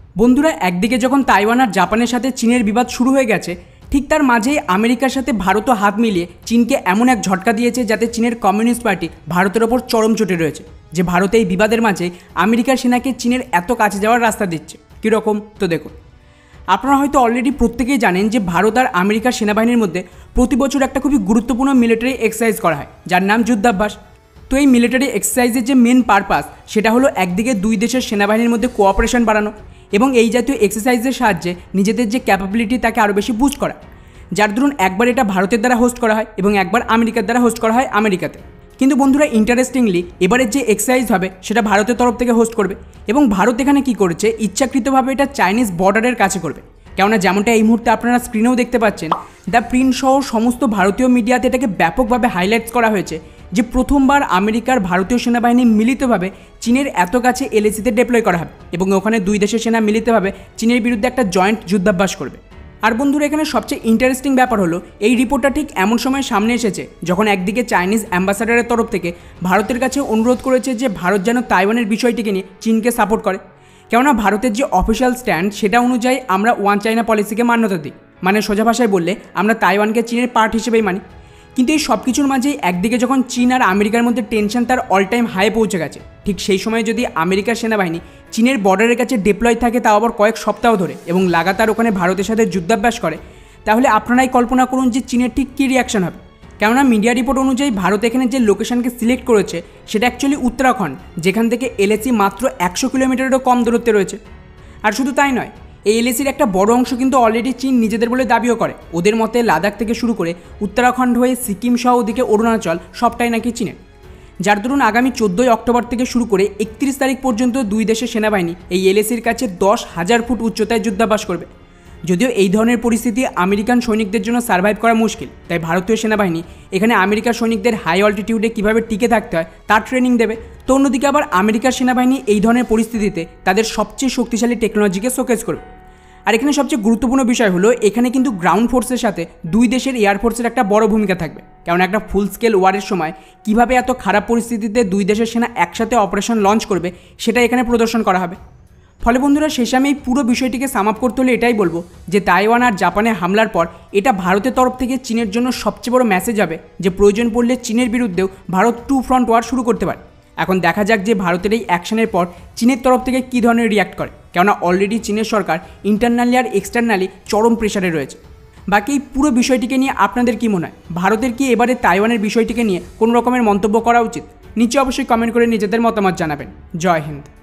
বন্ধুরা, একদিকে যখন তাইওয়ান আর জাপানের সাথে চীনের বিবাদ শুরু হয়ে গেছে, ঠিক তার মাঝেই আমেরিকার সাথে ভারতও হাত মিলিয়ে চীনকে এমন এক ঝটকা দিয়েছে যাতে চীনের কমিউনিস্ট পার্টি ভারতের ওপর চরম চটে রয়েছে যে ভারতে এই বিবাদের মাঝে আমেরিকার সেনাকে চীনের এত কাছে যাওয়ার রাস্তা দিচ্ছে। কীরকম তো দেখুন। আপনারা হয়তো অলরেডি প্রত্যেকেই জানেন যে ভারত আর আমেরিকার সেনাবাহিনীর মধ্যে প্রতি বছর একটা খুবই গুরুত্বপূর্ণ মিলিটারি এক্সারসাইজ করা হয় যার নাম যুদ্ধাভ্যাস। তো এই মিলিটারি এক্সারসাইজের যে মেন পারপাস সেটা হলো একদিকে দুই দেশের সেনাবাহিনীর মধ্যে কোঅপারেশন বাড়ানো এবং এই জাতীয় এক্সারসাইজের সাহায্যে নিজেদের যে ক্যাপাবিলিটি তাকে আরও বেশি বুস্ট করা। যার দরুন একবার এটা ভারতের দ্বারা হোস্ট করা হয় এবং একবার আমেরিকার দ্বারা হোস্ট করা হয় আমেরিকাতে। কিন্তু বন্ধুরা, ইন্টারেস্টিংলি এবারের যে এক্সারসাইজ হবে সেটা ভারতের তরফ থেকে হোস্ট করবে এবং ভারত এখানে কী করেছে, ইচ্ছাকৃতভাবে এটা চাইনিজ বর্ডারের কাছে করবে। কেননা যেমনটা এই মুহূর্তে আপনারা স্ক্রিনেও দেখতে পাচ্ছেন, দ্য প্রিন্ট সহ সমস্ত ভারতীয় মিডিয়াতে এটাকে ব্যাপকভাবে হাইলাইটস করা হয়েছে যে প্রথমবার আমেরিকার ভারতীয় সেনাবাহিনী মিলিতভাবে চীনের এত কাছে LACতে ডিপ্লয় করা হবে এবং ওখানে দুই দেশের সেনা মিলিতভাবে চীনের বিরুদ্ধে একটা জয়েন্ট যুদ্ধাভ্যাস করবে। আর বন্ধুরা, এখানে সবচেয়ে ইন্টারেস্টিং ব্যাপার হলো এই রিপোর্টটা ঠিক এমন সময় সামনে এসেছে যখন একদিকে চাইনিজ অ্যাম্বাসাডারের তরফ থেকে ভারতের কাছে অনুরোধ করেছে যে ভারত যেন তাইওয়ানের বিষয়টিকে নিয়ে চীনকে সাপোর্ট করে। কেননা ভারতের যে অফিসিয়াল স্ট্যান্ড সেটা অনুযায়ী আমরা ওয়ান চায়না পলিসিকে মান্যতা দিই, মানে সোজা ভাষায় বললে আমরা তাইওয়ানকে চীনের পার্ট হিসেবেই মানি। কিন্তু এই সব কিছুর মাঝেই একদিকে যখন চীন আর আমেরিকার মধ্যে টেনশন তার অল টাইম হাই পৌঁছে গেছে, ঠিক সেই সময় যদি আমেরিকার সেনাবাহিনী চীনের বর্ডারের কাছে ডিপ্লয় থাকে তাও আবার কয়েক সপ্তাহ ধরে এবং লাগাতার ওখানে ভারতের সাথে যুদ্ধাভ্যাস করে, তাহলে আপনারাই কল্পনা করুন যে চীনের ঠিক কী রিয়াকশন হবে। কেননা মিডিয়া রিপোর্ট অনুযায়ী ভারত এখানে যে লোকেশনকে সিলেক্ট করেছে সেটা অ্যাকচুয়ালি উত্তরাখণ্ড, যেখান থেকে LAC মাত্র 100 কিলোমিটারেরও কম দূরত্বে রয়েছে। আর শুধু তাই নয়, এই LACর একটা বড় অংশ কিন্তু অলরেডি চীন নিজেদের বলে দাবিও করে। ওদের মতে লাদাখ থেকে শুরু করে উত্তরাখণ্ড হয়ে সিকিম সহ ওদিকে অরুণাচল সবটাই নাকি চীনের। যার দরুন আগামী 14 অক্টোবর থেকে শুরু করে 31 তারিখ পর্যন্ত দুই দেশের সেনাবাহিনী এই LACর কাছে 10,000 ফুট উচ্চতায় যুদ্ধাভ্যাস করবে। যদিও এই ধরনের পরিস্থিতি আমেরিকান সৈনিকদের জন্য সার্ভাইভ করা মুশকিল, তাই ভারতীয় সেনাবাহিনী এখানে আমেরিকার সৈনিকদের হাই অল্টিটিউডে কীভাবে টিকে থাকতে হয় তার ট্রেনিং দেবে। তো অন্যদিকে আবার আমেরিকার সেনাবাহিনী এই ধরনের পরিস্থিতিতে তাদের সবচেয়ে শক্তিশালী টেকনোলজিকে শোকেস করবে। আর এখানে সবচেয়ে গুরুত্বপূর্ণ বিষয় হলো এখানে কিন্তু গ্রাউন্ড ফোর্সের সাথে দুই দেশের এয়ারফোর্সের একটা বড় ভূমিকা থাকবে। কারণ একটা ফুল স্কেল ওয়ারের সময় কীভাবে এত খারাপ পরিস্থিতিতে দুই দেশের সেনা একসাথে অপারেশন লঞ্চ করবে সেটা এখানে প্রদর্শন করা হবে। ফলে বন্ধুরা, শেষে আমি এই পুরো বিষয়টিকে সাম আপ করতে হলে এটাই বলবো যে তাইওয়ান আর জাপানে হামলার পর এটা ভারতের তরফ থেকে চীনের জন্য সবচেয়ে বড় মেসেজ হবে যে প্রয়োজন পড়লে চীনের বিরুদ্ধেও ভারত 2 ফ্রন্ট ওয়ার শুরু করতে পারে। এখন দেখা যাক যে ভারতের এই অ্যাকশনের পর চীনের তরফ থেকে কী ধরনের রিয়াক্ট করে, কেননা অলরেডি চীনের সরকার ইন্টারনালি আর এক্সটার্নালি চরম প্রেশারে রয়েছে। বাকি এই পুরো বিষয়টিকে নিয়ে আপনাদের কী মনে হয়? ভারতের কি এবারে তাইওয়ানের বিষয়টিকে নিয়ে কোনো রকমের মন্তব্য করা উচিত? নিচে অবশ্যই কমেন্ট করে নিজেদের মতামত জানাবেন। জয় হিন্দ।